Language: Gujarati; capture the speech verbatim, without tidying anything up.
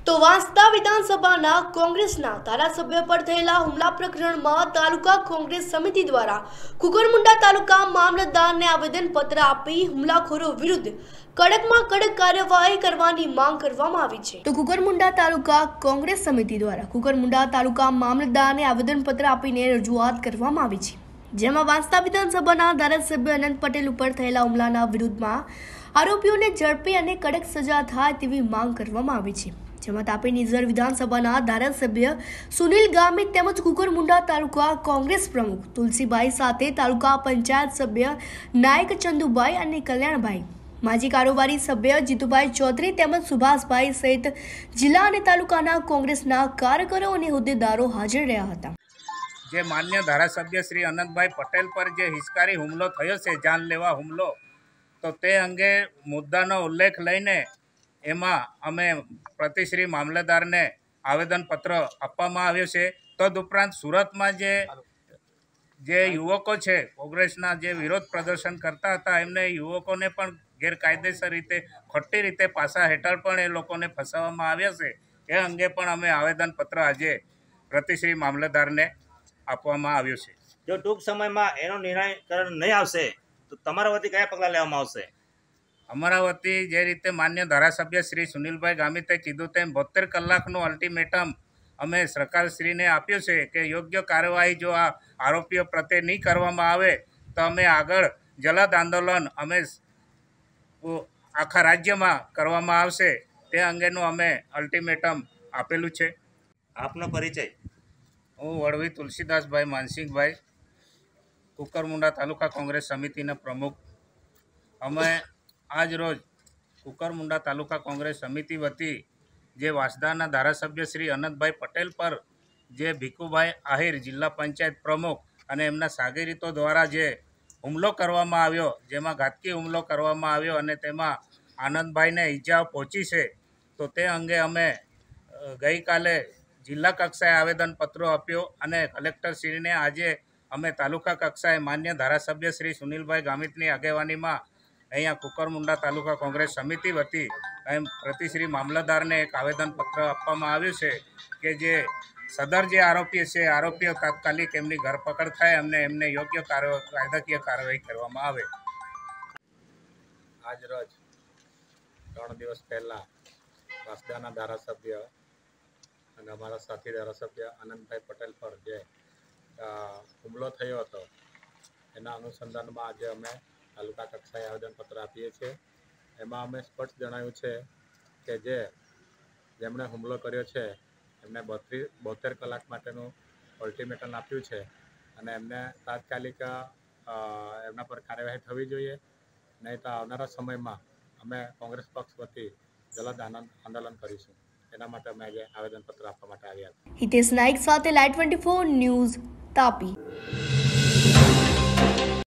તો વાંસદા વિધાનસભાના કોંગ્રેસના ધારાસભ્ય પર થયેલા હુમલા પ્રકરણમાં તાલુકા કોંગ્રેસ સમિતિ દ્વારા કુકરમુંડા તાલુકા મામલતદારને આવેદનપત્ર આપી હુમલાખોરો વિરુદ્ધ કડકમાં કડક કાર્યવાહી કરવાની માંગ કરવામાં આવી છે। તો કુકરમુંડા તાલુકા કોંગ્રેસ સમિતિ દ્વારા કુકરમુંડા તાલુકા મામલતદારને આવેદનપત્ર આપીને રજૂઆત કરવામાં આવી છે, જેમાં વાંસદા વિધાનસભાના ધારાસભ્ય અનંત પટેલ ઉપર થયેલા હુમલાના વિરુદ્ધમાં આરોપીઓને ઝડપી અને કડક સજા થાય તેવી માંગ કરવામાં આવી છે। જેમાં તાપી નિઝર વિધાનસભાના ધારાસભ્ય સુનિલ ગામિત તેમજ કુકરમુંડા તાલુકા કોંગ્રેસ પ્રમુખ તુલસીભાઈ સાથે તાલુકા પંચાયત સભ્ય નાયક ચંદુભાઈ અને કલ્યાણભાઈ, માજી કારોબારી સભ્ય જીતુભાઈ ચૌધરી તેમજ સુભાષભાઈ સહિત જિલ્લા અને તાલુકાના કોંગ્રેસના કાર્યકરો અને હોદ્દેદારો હાજર રહ્યા હતા। જે માન્ય ધારાસભ્ય શ્રી અનંતભાઈ પટેલ પર જે હિચકારી હુમલો થયો છે, જાનલેવા હુમલો, તો તે અંગે મુદ્દાનો ઉલ્લેખ લઈને એમાં અમે પ્રતિશ્રી મામલતદારને આવેદનપત્ર આપવામાં આવ્યો છે। તદુપરાંત સુરતમાં જે જે યુવકો છે કોંગ્રેસના જે વિરોધ પ્રદર્શન કરતા હતા, એમને યુવકોને પણ ગેરકાયદેસર રીતે ખોટી રીતે પાસા હેઠળ પણ એ લોકોને ફસાવવામાં આવ્યા છે। એ અંગે પણ અમે આવેદનપત્ર આજે પ્રતિશ્રી મામલતદારને આપવામાં આવ્યું છે। જો ટૂંક સમયમાં એનો નિર્ણયકરણ નહીં આવશે તો તમારા વતી કયા પગલાં લેવામાં આવશે? અમારા વતી જે રીતે માન્ય ધારાસભ્ય શ્રી સુનિલભાઈ ગામિતે કીધું તેમ બોતેર કલાકનું અલ્ટિમેટમ અમે સરકારશ્રીને આપ્યું છે કે યોગ્ય કાર્યવાહી જો આ આરોપીઓ પ્રત્યે નહીં કરવામાં આવે તો અમે આગળ જલદ આંદોલન અમે આખા રાજ્યમાં કરવામાં આવશે, તે અંગેનું અમે અલ્ટિમેટમ આપેલું છે। આપનો પરિચય? હું વડવી તુલસીદાસભાઈ માનસિંહભાઈ, કુકરમુંડા તાલુકા કોંગ્રેસ સમિતિના પ્રમુખ। અમે આજ રોજ કુકરમુંડા તાલુકા કોંગ્રેસ સમિતિ વતી જે વાંસદાના ધારાસભ્ય શ્રી અનંતભાઈ પટેલ પર જે ભીખુભાઈ આહિર જિલ્લા પંચાયત પ્રમુખ અને એમના સાગરીતો દ્વારા જે હુમલો કરવામાં આવ્યો, જેમાં ઘાતકી હુમલો કરવામાં આવ્યો અને તેમાં આનંદભાઈને ઈજાઓ પહોંચી છે, તો તે અંગે અમે ગઈકાલે જિલ્લા કક્ષાએ આવેદનપત્રો આપ્યો અને કલેક્ટરશ્રીને આજે અમે તાલુકા કક્ષાએ માન્ય ધારાસભ્ય શ્રી સુનિલભાઈ ગામિતની આગેવાનીમાં અહીંયા કુકરમુંડા તાલુકા કોંગ્રેસ સમિતિ વતી એમ પ્રતિશ્રી મામલતદારને એક આવેદનપત્ર આપવામાં આવ્યું છે કે જે સદર જે આરોપીઓ છે આરોપીઓ તાત્કાલિક એમની ધરપકડ થાય અને એમને યોગ્ય કાયદાકીય કાર્યવાહી કરવામાં આવે। આજ રોજ ત્રણ દિવસ પહેલાં વાંસદાના ધારાસભ્ય અને અમારા સાથી ધારાસભ્ય આનંદભાઈ પટેલ પર જે હુમલો થયો હતો, એના અનુસંધાનમાં આજે અમે તાલુકા કક્ષાએ આવેદનપત્ર આપીએ છીએ। એમાં અમે સ્પષ્ટ જણાવ્યું છે કે જે જેમણે હુમલો કર્યો છે એમને બોતેર બોતેર કલાક માટેનું અલ્ટિમેટમ આપ્યું છે અને એમને તાત્કાલિક એમના પર કાર્યવાહી થવી જોઈએ, નહીં તો આવનારા સમયમાં અમે કોંગ્રેસ પક્ષ વતી જલદ આંદોલન કરીશું। એના માટે અમે આજે આવેદનપત્ર આપવા માટે આવ્યા હતા। હિતેશ નાઈક સાથે live twenty four news, Tapi.